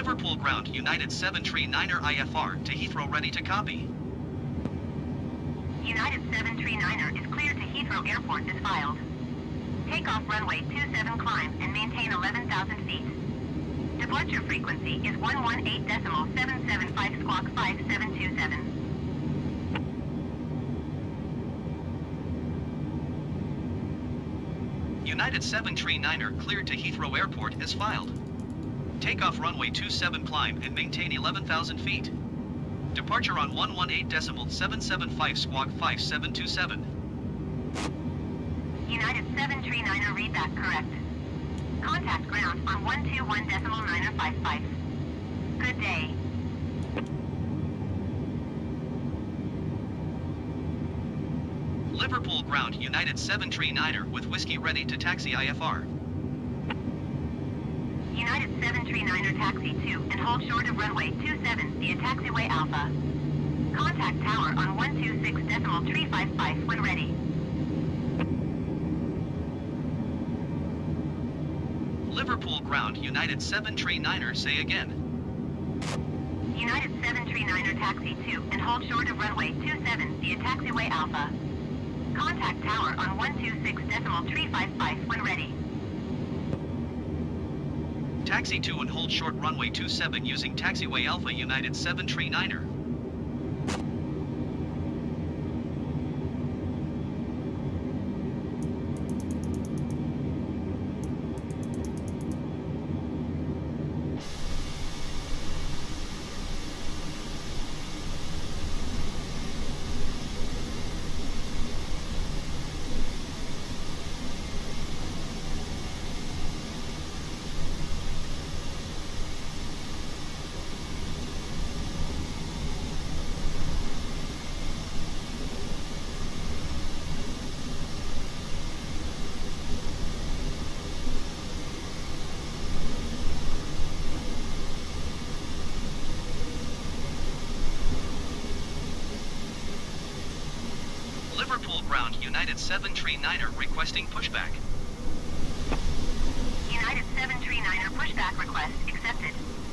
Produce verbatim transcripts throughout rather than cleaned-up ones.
Liverpool ground United seven three niner I F R to Heathrow, ready to copy. United seven three niner is cleared to Heathrow Airport as filed. Takeoff runway two seven climb and maintain eleven thousand feet. Departure frequency is one one eight decimal seven seven five squawk five seven two seven. United seven three niner cleared to Heathrow Airport as filed. Takeoff runway two seven climb and maintain eleven thousand feet. Departure on one one eight decimal seven seven five squawk five seven two seven. United seven three niner read that correct. Contact ground on one two one decimal niner five five. Good day. Liverpool ground United seven three niner with whiskey ready to taxi I F R. United seven three niner taxi to and hold short of runway two seven via taxiway Alpha. Contact tower on one two six decimal three five five when ready. Liverpool ground United seven three niner, say again. United seven three niner taxi to and hold short of runway two seven via taxiway Alpha. Contact tower on one two six decimal three five five when ready. Taxi to and hold short runway two seven using taxiway Alpha United seven three niner. Liverpool ground United seven three niner requesting pushback. United seven three niner pushback request accepted.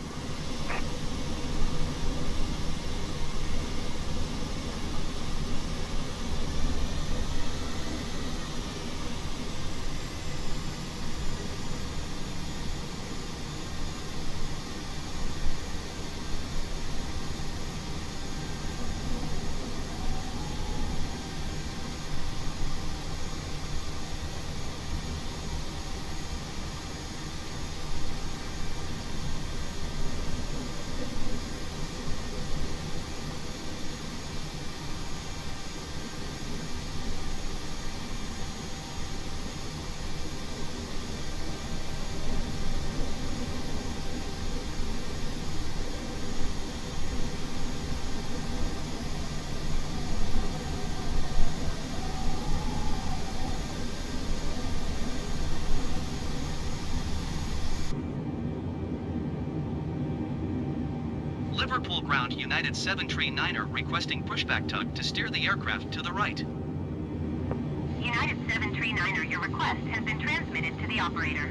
Liverpool ground United seven three niner requesting pushback tug to steer the aircraft to the right. United seven three niner, your request has been transmitted to the operator.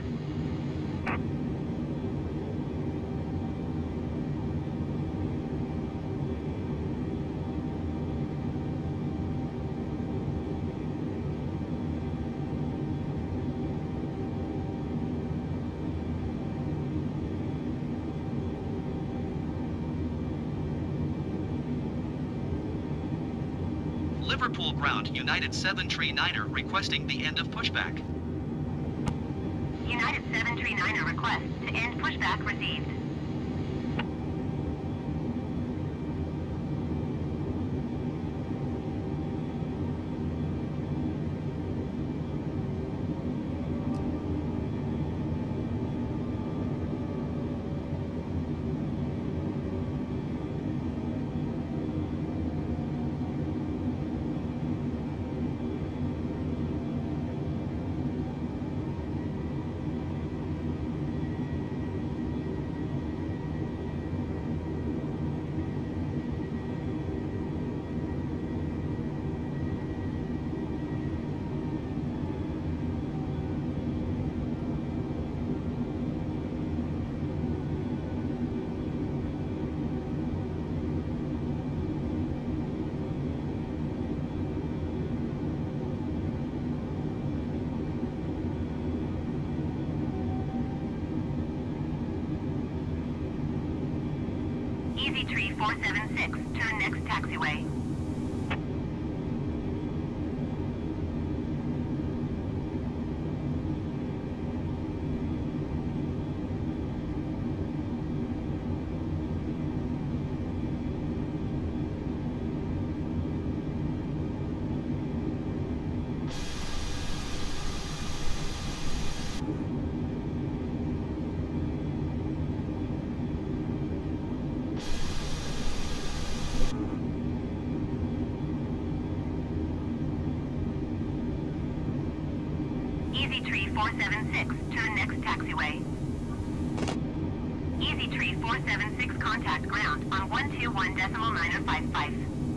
Liverpool ground United seven three niner requesting the end of pushback. United seven three niner request to end pushback received. Easy Tree four seven six, turn next taxiway. Easy Tree four seven six, turn next taxiway. Easy Tree four seven six, contact ground on one two one decimal nine or five five.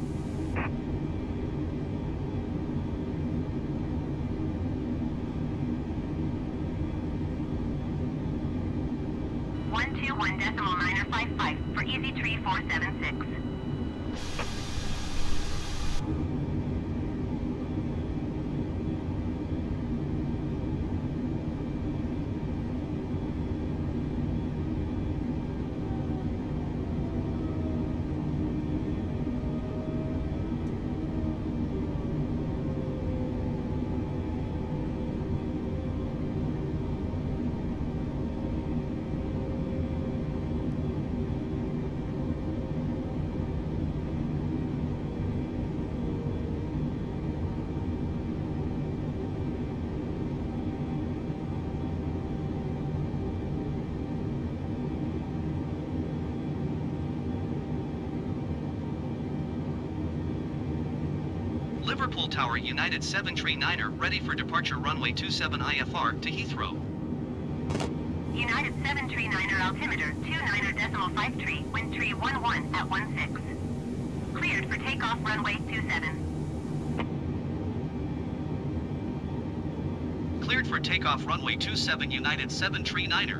one two one decimal nine or five five for Easy Tree four seven six. Liverpool Tower United seven three niner ready for departure runway two seven I F R to Heathrow. United seven three niner altimeter two niner decimal five three, wind tree one one at one six. Cleared for takeoff runway two seven. Cleared for takeoff runway two seven United seven three niner.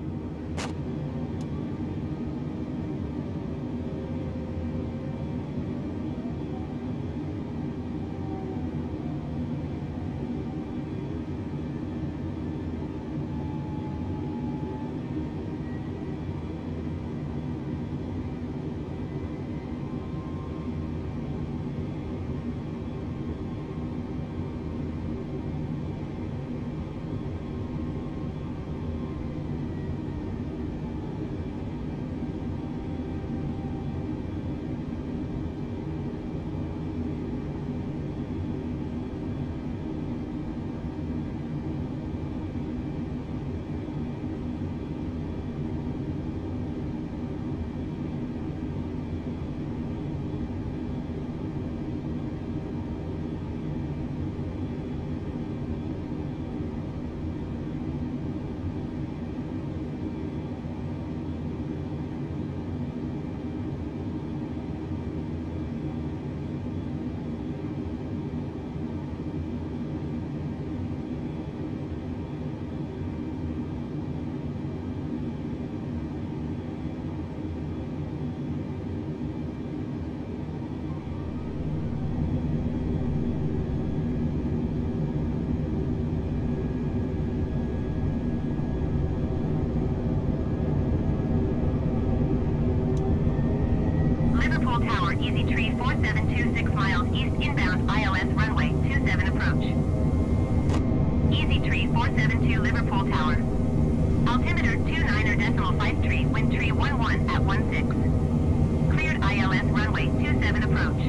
Easy Tree four seven two six miles east inbound I L S runway two seven approach. Easy Tree four seven two Liverpool Tower. Altimeter two niner decimal five three, wind tree one one at one six. Cleared I L S runway two seven approach.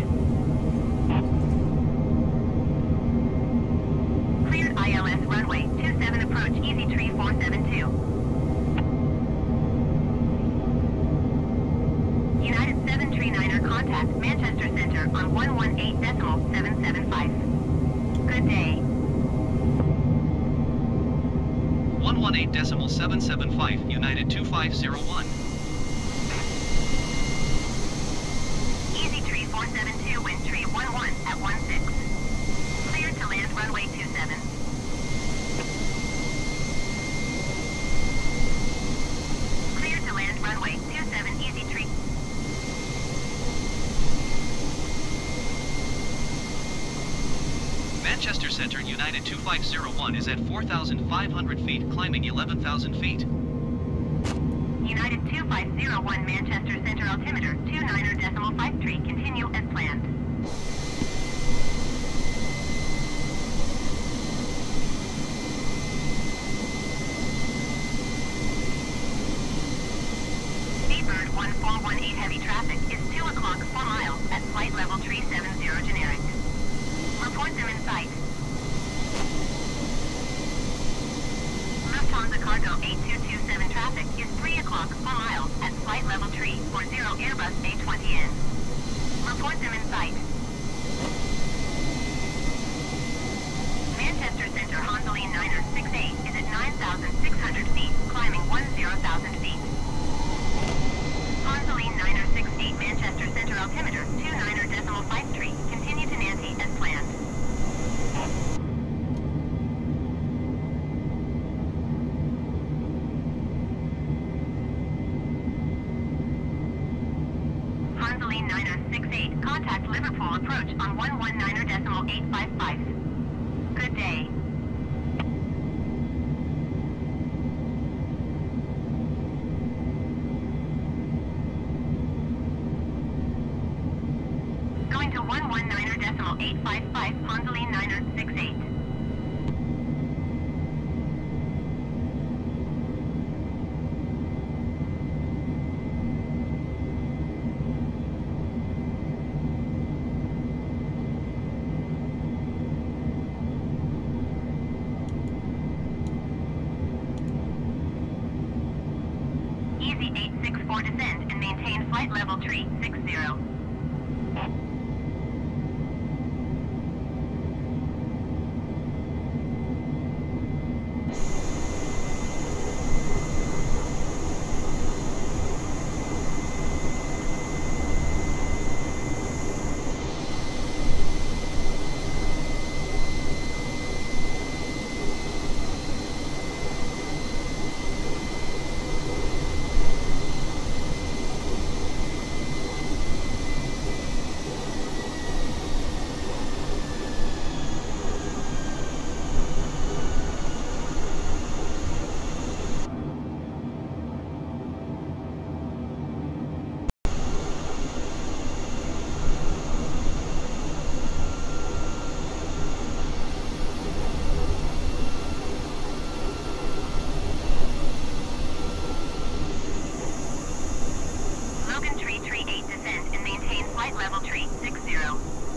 Cleared I L S runway two seven approach Easy Tree four seven two. United seven three niner contact Manchester Center on one one eight decimal seven seven five. Good day. one one eight decimal seven seven five United two five zero one. Easy Tree four seven two, wind tree one one at one six. Cleared to land runway two seven. Cleared to land runway two seven Easy Tree. Manchester Center United two five zero one is at four thousand five hundred feet, climbing eleven thousand feet. United two five zero one Manchester Center altimeter two niner decimal five three, continue as planned. Seabird one four one eight heavy traffic is two o'clock four miles at flight level three seven zero generic. Report them in sight. Lufthansa Cargo eight two two seven traffic is three o'clock four miles at flight level three four zero Airbus A twenty N. Report them in sight. Manchester Center Honzoline niner six eight is at nine thousand six hundred feet, climbing ten thousand feet. Honzoline niner six eight Manchester Center altimeter two niner decimal five three, continue to Nancy as planned. Honzoline niner six eight, contact Liverpool approach on one one niner decimal eight five five. Good day. Going to one one niner decimal eight five five, Honzoline niner six eight. Easy eight six four descend and maintain flight level three six zero. Logan three three eight descend and maintain flight level three six zero.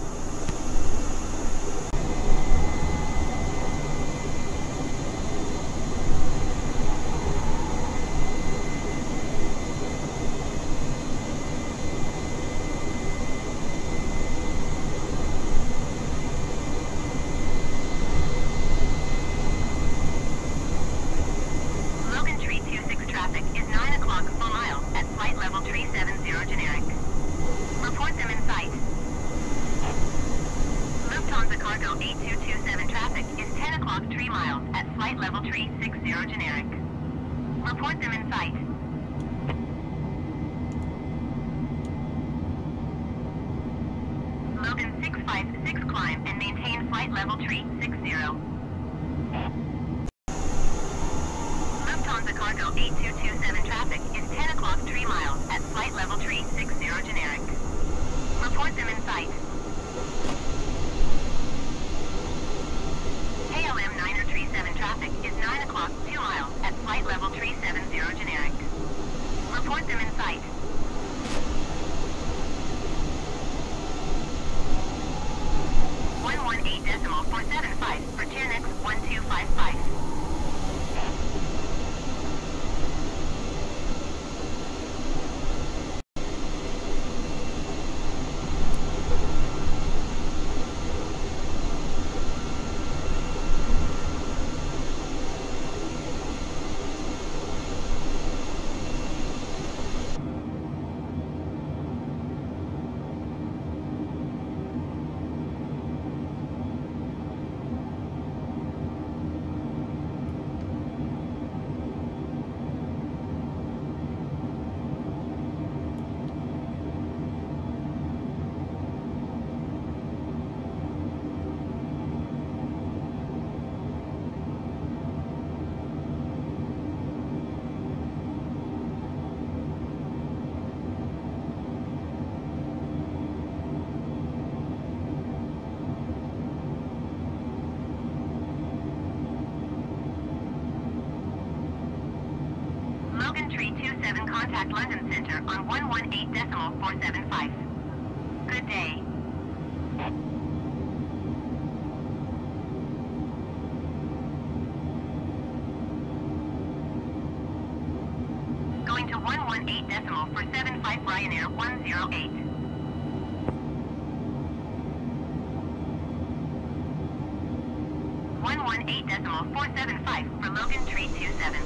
Logan three two six traffic is nine o'clock four miles at flight level three seven zero generic. Report them in sight. Lufthansa Cargo eight two two seven traffic is ten o'clock three miles at flight level three six zero generic. Report them in sight. Logan six five six climb and maintain flight level three six zero. Lufthansa Cargo eight two two seven traffic is ten o'clock three miles at flight level three six zero generic. Report them in sight. K L M niner three seven traffic is nine o'clock two miles at flight level three seven zero generic. Report them in sight. one one eight decimal four seven five for Tiernex one two five five. seven, contact London Center on one one eight decimal four seven five. Good day. Going to one one eight decimal four seven five, Ryanair one zero eight. one one eight decimal four seven five for Logan Tree two seven.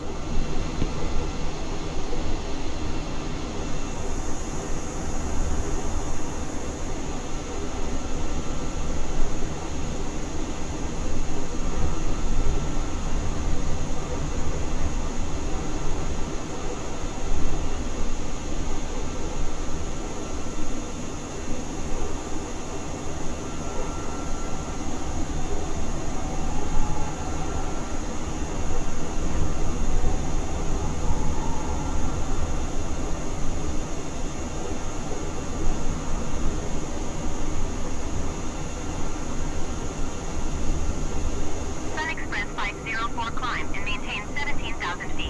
Climb and maintain seventeen thousand feet.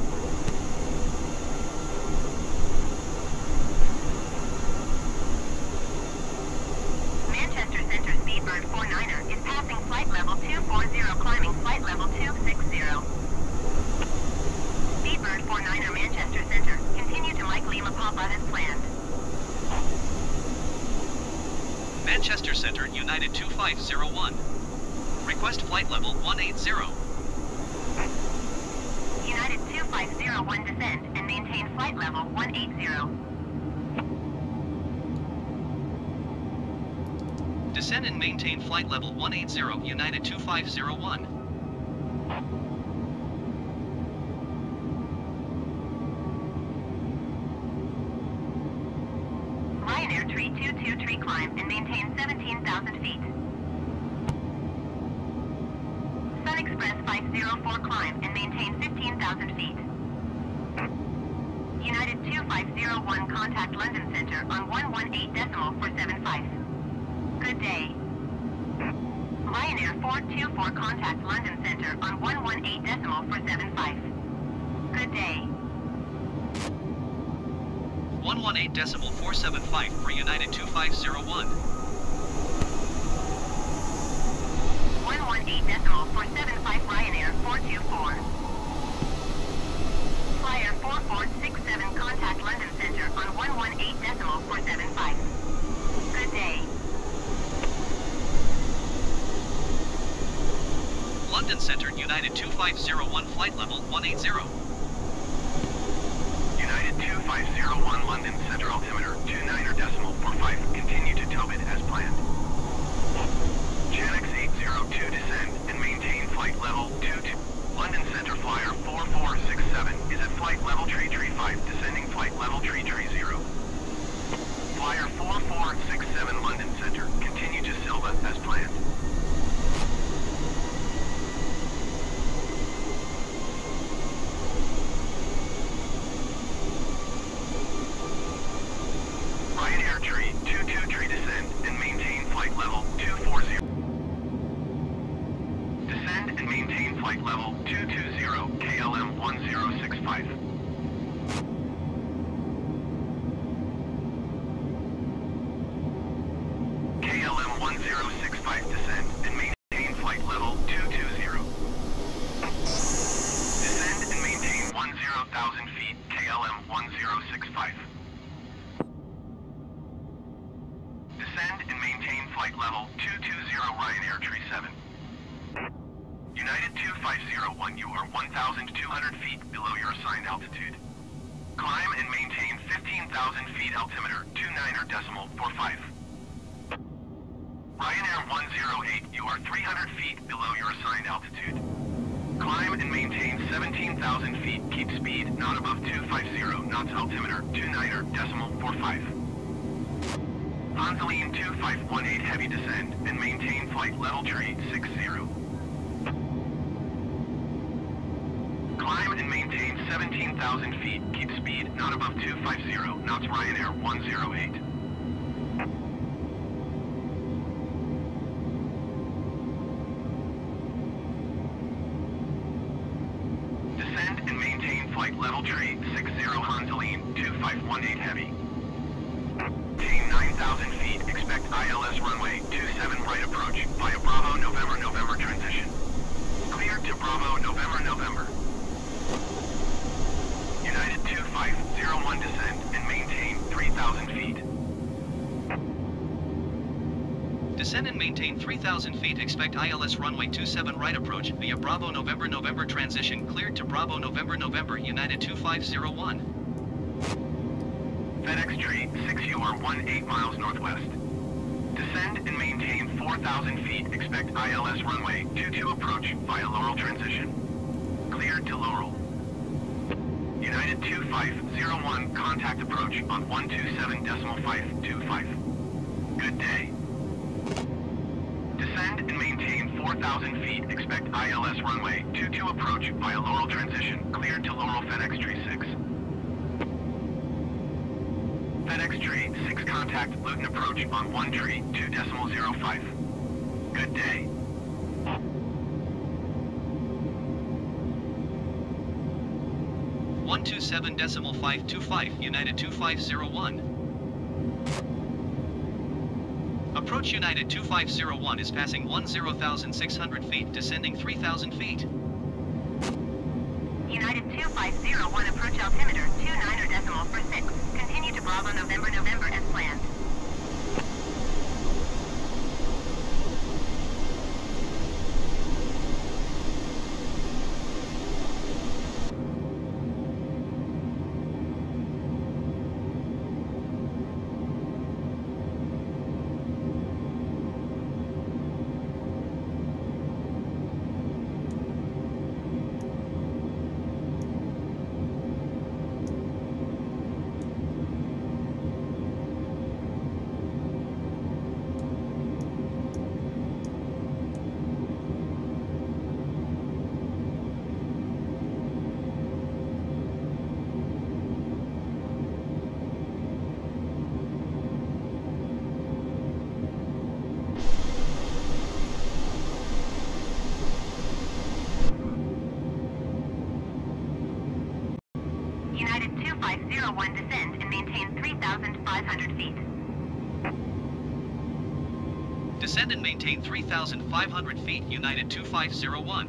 Manchester Center Speedbird forty-niner is passing flight level two forty, climbing flight level two sixty. Speedbird forty-niner Manchester Center, continue to Mike Lima Papa as planned. Manchester Center United two five zero one. Request flight level one eighty. United two five zero one, descend and maintain flight level one eighty. Descend and maintain flight level one eighty, United two five zero one. Ryanair Tree two two, tree climb and maintain seventeen thousand feet. Sun Express five zero four, climb and maintain fifteen thousand feet. United two five zero one, contact London Center on one one eight decimal four seven five. Good day. Ryanair four two four, contact London Center on one one eight decimal four seven five. Good day. one one eight decimal four seven five for United two five zero one. one one eight decimal four seven five, Ryanair four two four. Flyer four four six seven, contact London Center on one one eight decimal four seven five. Good day. London Center United two five zero one, flight level one eighty. United two five zero one, London Center altimeter two niner decimal four five, continue to Tobit as planned. Janix eight zero two, descend and maintain flight level two two. London Center Flyer four four six seven is at flight level tree tree five, descending flight level tree tree zero. Flyer four four six seven, London Center, continue to Silva as planned. Ryanair Tree two two, tree descend and maintain flight level two forty. Descend and maintain flight level two twenty, K L M one zero six five. K L M one zero six five, descend and maintain flight level two twenty. Descend and maintain ten thousand feet, K L M one zero six five. Descend and maintain flight level two twenty, Ryanair Tree seven. United two five zero one, you are one thousand two hundred feet below your assigned altitude. Climb and maintain fifteen thousand feet, altimeter two niner decimal four five. Ryanair one zero eight, you are three hundred feet below your assigned altitude. Climb and maintain seventeen thousand feet, keep speed not above two fifty knots, altimeter two niner decimal four five. Hansaline two five one eight, heavy descend and maintain flight level tree six zero. Climb and maintain seventeen thousand feet, keep speed not above two fifty knots, Ryanair one zero eight. Descend and maintain flight flight level tree six zero Hanseline two five one eight heavy. Maintain nine thousand feet, expect I L S runway two seven right approach via Bravo November November transition. Clear to Bravo November November. United two five zero one descend and maintain three thousand feet. Descend and maintain three thousand feet, expect I L S runway two seven right approach via Bravo November November transition cleared to Bravo November November United two five zero one. FedEx tree six U R one eight miles northwest. Descend and maintain four thousand feet, expect I L S runway two two approach via Laurel transition. Cleared to Laurel. United two five zero one, contact approach on one two seven decimal five two five. Good day. Descend and maintain four thousand feet, expect I L S runway two two approach via Laurel transition, cleared to Laurel FedEx tree six. FedEx tree six, contact Luton approach on one tree two decimal zero five. Good day. one two seven decimal five two five United two five zero one. Approach United two five zero one is passing ten thousand six hundred feet, descending three thousand feet. United two five zero one, approach altimeter two niner decimal for six. Continue to Bravo November November as planned. United two five zero one, descend and maintain three thousand five hundred feet. Descend and maintain three thousand five hundred feet, United two five zero one.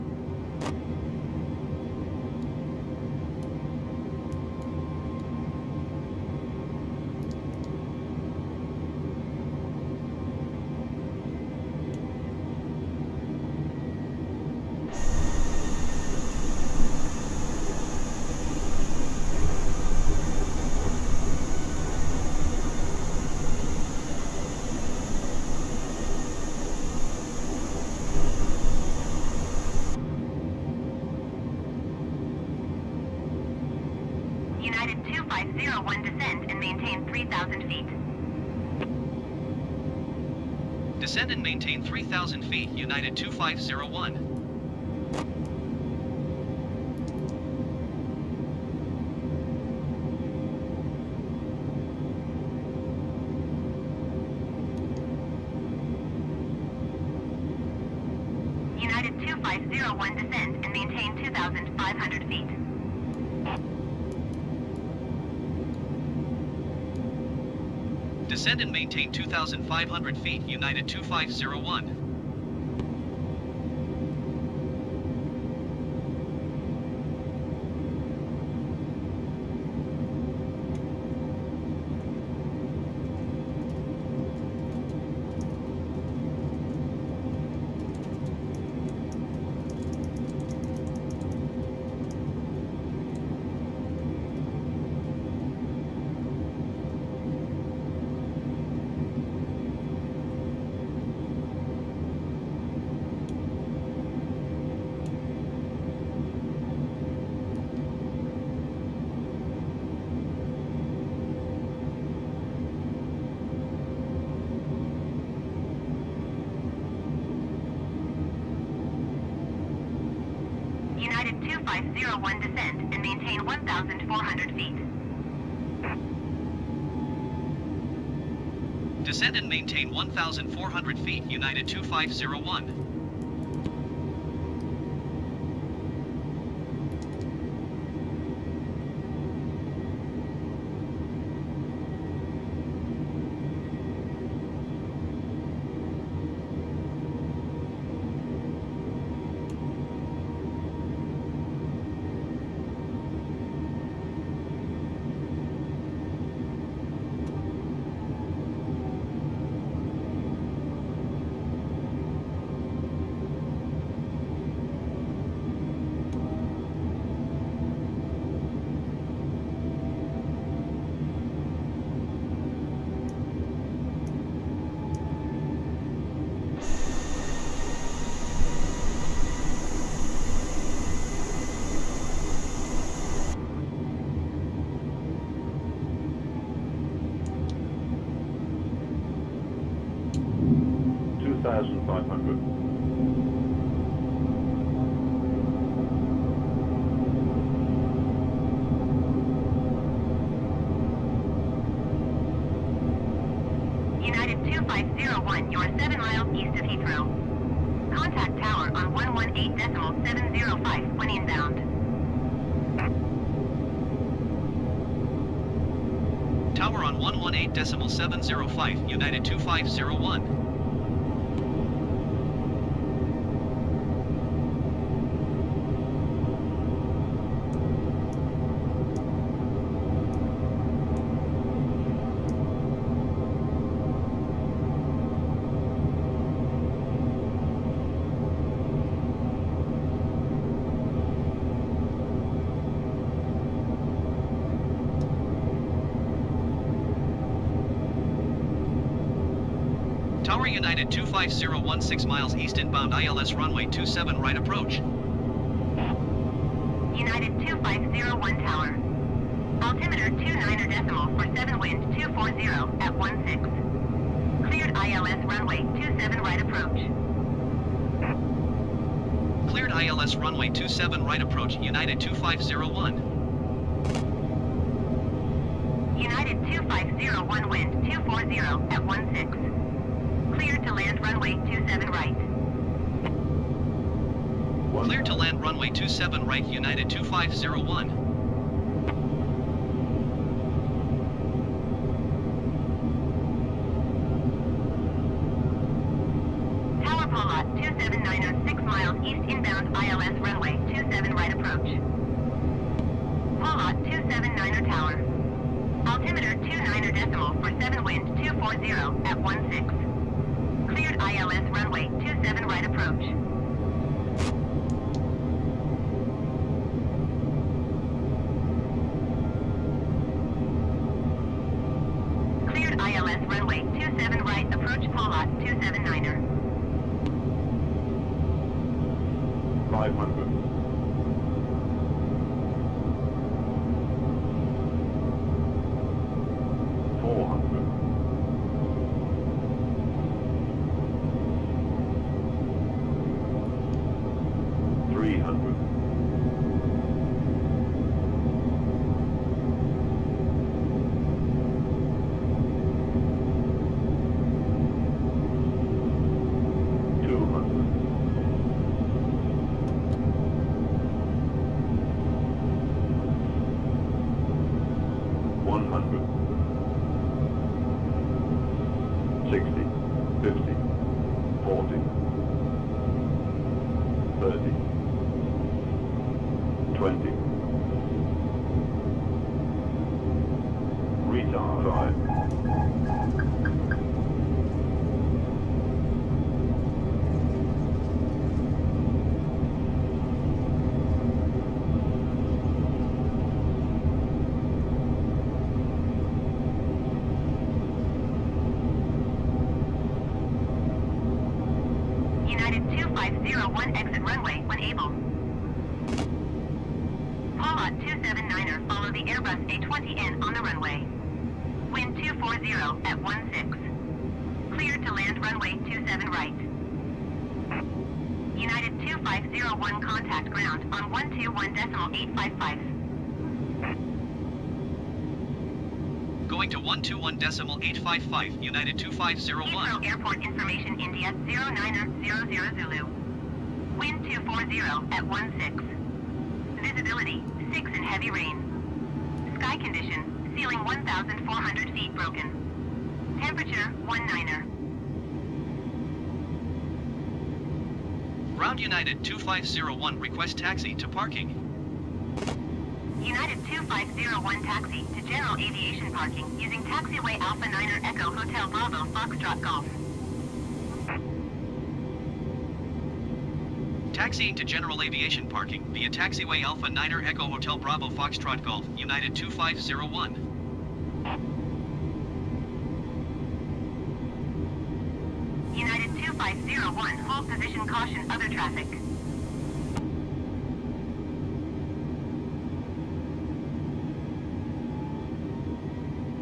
United two five zero one, descend and maintain three thousand feet. Descend and maintain three thousand feet, United two five zero one. United two five zero one, descend and maintain two thousand five hundred feet. Descend and maintain two thousand five hundred feet, United two five zero one. United two five zero one, descend and maintain one thousand four hundred feet. Descend and maintain one thousand four hundred feet, United two five zero one. five hundred. United two five zero one, you are seven miles east of Heathrow. Contact tower on one one eight decimal seven zero five when inbound. Tower on one one eight decimal seven zero five, United two five zero one. Tower United two five zero one, six miles east inbound I L S runway two seven right approach. United two five zero one tower. Altimeter two niner decimal for seven wind two four zero at one six. Cleared I L S runway two seven right approach. Cleared I L S runway two seven right approach, United two five zero one. United two five zero one wind two four zero at one six. Cleared to land runway two seven right. Cleared to land runway two seven right, United two five zero one. Tower Polot two seven niner, six miles east inbound I L S runway two seven right approach. Polot two seven niner tower. Altimeter two niner decimal for seven wind two four zero at one six. Cleared I L S runway two seven right approach. Cleared I L S runway two seven right approach Polot two seven niner. five hundred. four hundred. three hundred. two hundred. one hundred. sixty. fifty. forty. thirty. twenty. Retard five. United two five zero one exit runway when able. Polot two seven niner, follow the Airbus A twenty N on the runway. Wind two four zero at one six. Cleared to land runway two seven right. United two five zero one contact ground on one two one decimal eight five five. Going to one two one decimal eight five five, United two five zero one. Heathrow Airport information India zero niner zero zero Zulu. Wind two four zero at one six. Visibility six and heavy rain. Sky condition, ceiling one thousand four hundred feet broken. Temperature one niner. Ground United two five zero one, request taxi to parking. United two five zero one taxi to general aviation parking using taxiway Alpha Niner Echo Hotel Bravo Foxtrot Golf. Taxiing to general aviation parking via taxiway Alpha Niner Echo Hotel Bravo Foxtrot Golf, United two five zero one. United two five zero one, hold position caution other traffic.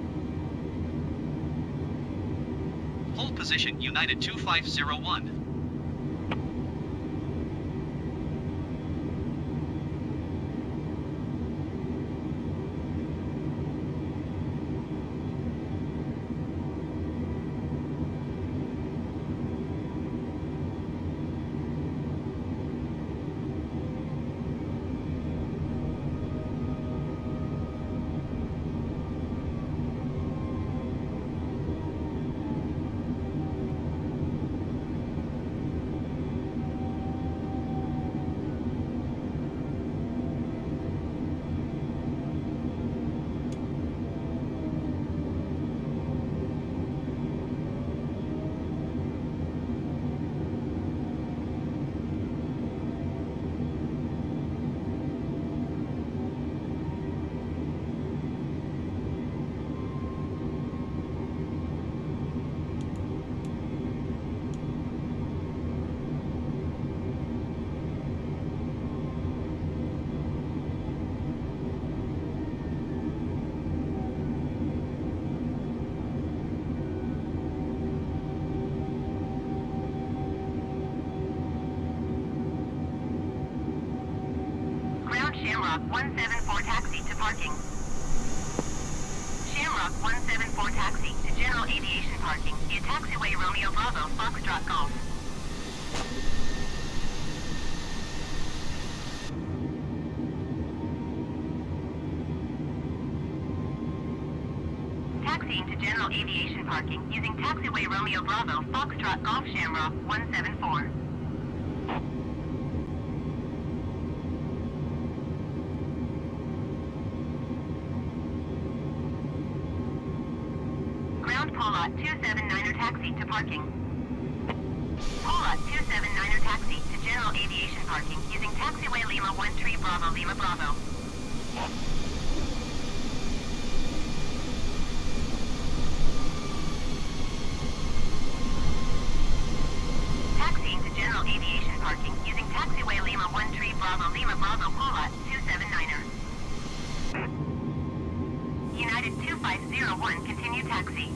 Hold position United two five zero one. Shamrock one seven four taxi to parking. Shamrock one seven four taxi to General Aviation parking via taxiway Romeo Bravo Foxtrot Golf. Taxiing to General Aviation parking using taxiway Romeo Bravo Foxtrot Golf Shamrock one seven four. Ground Polot two seven niner taxi to parking. Polot two seven niner taxi to General Aviation parking using taxiway Lima one three Bravo Lima Bravo. Taxiing to General Aviation parking using taxiway Lima one three Bravo Lima Bravo Polot two seven niner. United two five zero one continue taxi.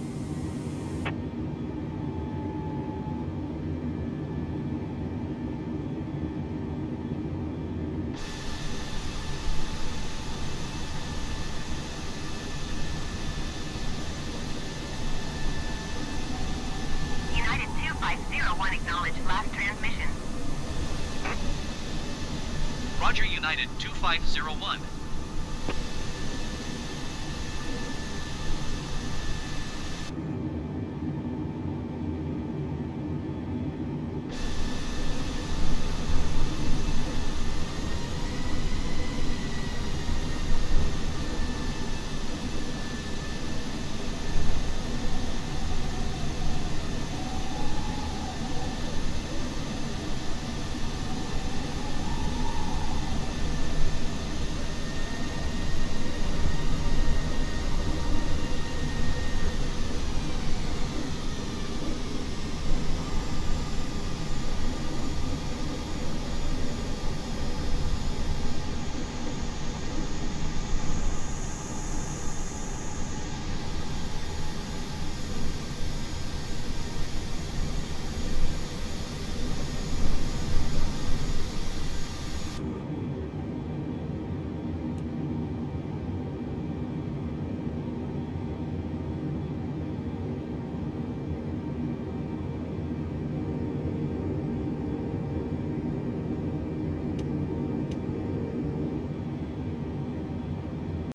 United two five zero one acknowledge last transmission. Roger, United two five zero one.